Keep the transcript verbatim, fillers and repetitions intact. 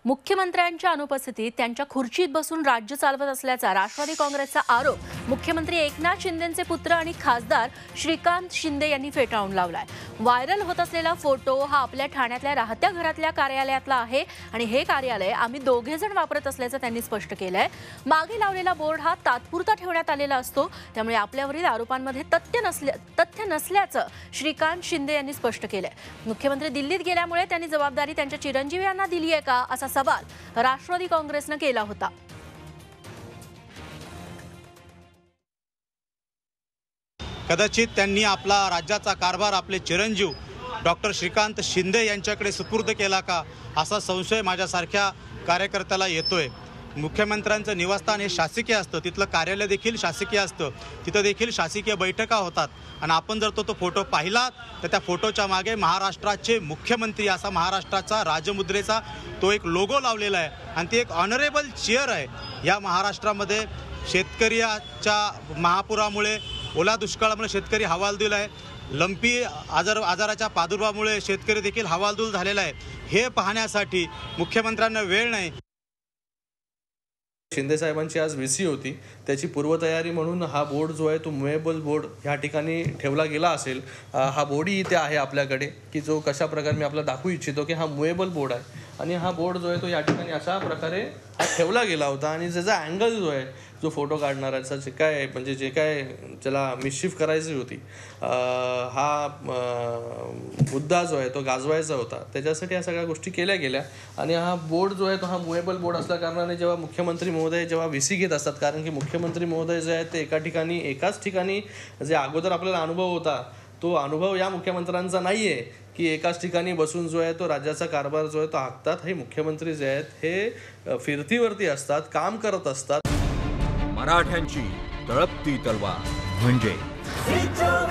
मुख्यमंत्र्यांच्या अनुपस्थितीत त्यांच्या खुर्चीत बसून राज्य चालवत असल्याचा राष्ट्रवादी काँग्रेसचा आरोप मुख्यमंत्री एकनाथ शिंदेंचे पुत्र आणि खासदार श्रीकांत शिंदे यांनी फेटाळून लावलाय। व्हायरल होत असलेला फोटो हा आपल्या ठाण्यातल्या राहत्या घरातल्या कार्यालयातला आहे आणि हे कार्यालय आम्ही दोघे जण वापरत असल्याचं त्यांनी स्पष्ट केलंय। मागे लावलेला बोर्ड हा तात्पुरता ठेवण्यात आलेला असतो, त्यामुळे आपल्यावरील आरोपांमध्ये तथ्य नसल्या तथ्य नसल्याचं श्रीकांत शिंदे यांनी स्पष्ट केलंय। मुख्यमंत्री दिल्लीत गेल्यामुळे त्यांनी जबाबदारी त्यांच्या चिरंजीव यांना दिली आहे का असा सवाल राष्ट्रवादी काँग्रेसने केला होता। कदाचित त्यांनी आपला राज्याचा कारभार आपले चिरंजीव डॉक्टर श्रीकांत शिंदे यांच्याकडे सुपूर्द केला का असा संशय माझ्यासारख्या कार्यकर्त्याला येतोय। मुख्यमंत्र्यांचं निवासस्थान हे शासकीय असतं, तिथलं कार्यालय देखील शासकीय असतं, तिथं देखील शासकीय बैठका होतात आणि आपण जर तो तो फोटो पाहिला तर त्या फोटोच्या मागे महाराष्ट्राचे मुख्यमंत्री असा महाराष्ट्राचा राजमुद्रेचा तो एक लोगो लावलेला आहे आणि ती एक ऑनरेबल चेअर आहे। या महाराष्ट्रामध्ये शेतकऱ्याच्या महापुरामुळे ओला दुष्काळामुळे शेतकरी हवालदिल आहे, लंपी आजार आजाराच्या प्रादुर्भावामुळे शेतकरी देखील हवालदिल झालेला आहे। हे पाहण्यासाठी मुख्यमंत्र्यांना वेळ नाही। शिंदे साहेबांची आज व्हीसी होती, त्याची पूर्वतयारी म्हणून हा बोर्ड जो आहे तो मुवेबल बोर्ड ह्या ठिकाणी ठेवला गेला असेल। हा बोर्डही इथे आहे आपल्याकडे की जो कशा प्रकारे मी आपल्याला दाखवू इच्छितो की हा मुवेबल बोर्ड आहे आणि हा बोर्ड जो आहे तो या ठिकाणी अशा प्रकारे हा ठेवला गेला होता आणि त्याचा अँगल जो आहे जो फोटो काढणाऱ्याचा जे काय म्हणजे जे काय ज्याला मिसचिफ करायची होती हा मुद्दा जो आहे तो गाजवायचा होता, त्याच्यासाठी या सगळ्या गोष्टी केल्या गेल्या आणि हा बोर्ड जो आहे तो हा मुवेबल बोर्ड असल्या कारणाने जेव्हा मुख्यमंत्री महोदय जेव्हा व्हीसी घेत असतात, कारण की मुख्यमंत्री महोदय जे आहेत ते एका ठिकाणी एकाच ठिकाणी जे अगोदर आपल्याला अनुभव होता तो अनुभव या मुख्यमंत्र्यांचा नाही आहे की एकाच ठिकाणी बसून जो आहे तो राज्याचा कारभार जो आहे तो आखतात। हे मुख्यमंत्री जे आहेत हे फिरतीवरती असतात, काम करत असतात। मराठ्यांची तळपती तलवार म्हणजे